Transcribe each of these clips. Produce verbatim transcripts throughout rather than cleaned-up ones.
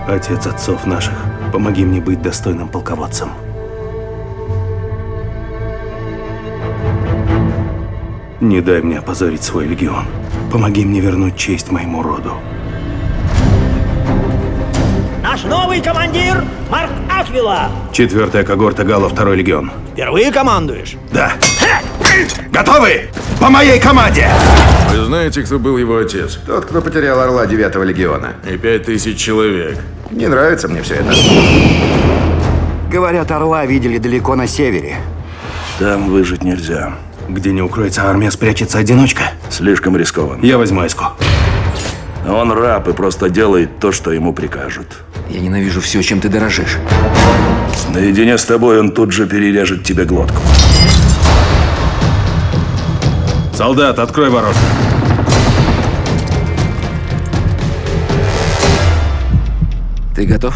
Отец отцов наших, помоги мне быть достойным полководцем. Не дай мне опозорить свой легион. Помоги мне вернуть честь моему роду. Наш новый командир Марк Аквила. Четвертая когорта Галла, второй легион. Впервые командуешь? Да. Готовы? По моей команде! Вы знаете, кто был его отец? Тот, кто потерял орла девятого легиона. И пять тысяч человек. Не нравится мне все это. Говорят, орла видели далеко на севере. Там выжить нельзя. Где не укроется армия, спрячется одиночка. Слишком рискованно. Я возьму Эску. Он раб и просто делает то, что ему прикажут. Я ненавижу все, чем ты дорожишь. Наедине с тобой он тут же перережет тебе глотку. Солдат, открой ворота. Ты готов?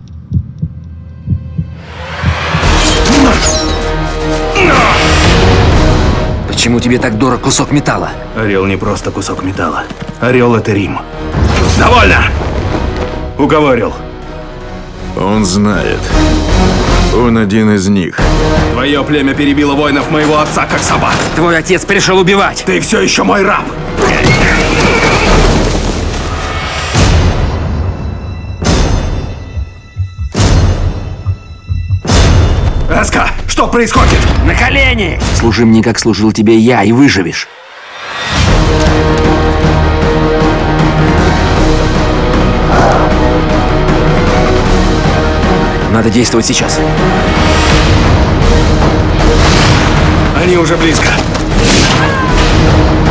Почему тебе так дорог кусок металла? Орел не просто кусок металла. Орел — это Рим. Довольно! У кого орел? Он знает. Он один из них. Твое племя перебило воинов моего отца, как собак. Твой отец пришел убивать. Ты все еще мой раб. Эска, что происходит? На колени! Служи мне, как служил тебе я, и выживешь. Надо действовать сейчас. Они уже близко.